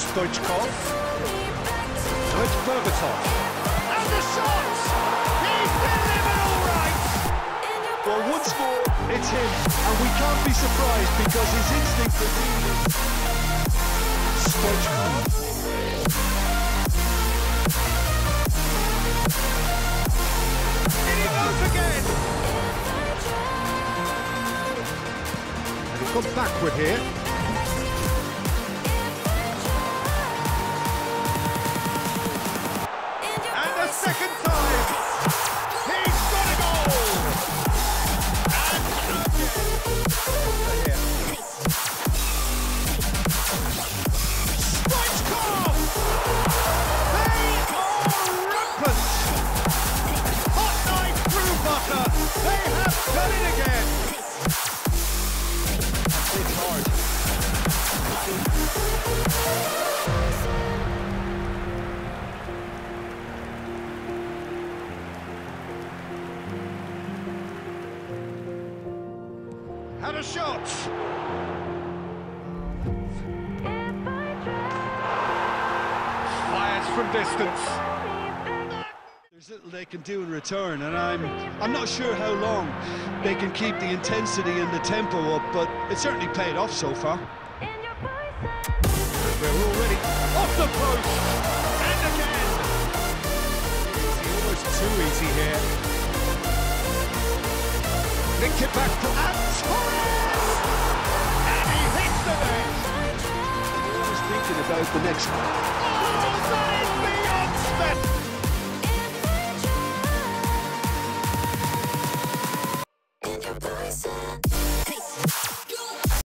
Stoichkov. Now it's Berbatov. And the shot! He's delivered all right! Well, once more, it's him. And we can't be surprised because his instinct for leading. Stoichkov. In he goes again! And he's gone backward here. Second time! He's got a goal! And here. Stoichkov! They are rampant! Hot knife through butter! They have done it again! It's hard. Had a shot! Fires from distance. There's little they can do in return, and I'm not sure how long they can keep the intensity and the tempo up, but it's certainly paid off so far. We're already off the post! And again! Almost too easy here. Nicked it back to Torres! And he hits the net! I was thinking about the next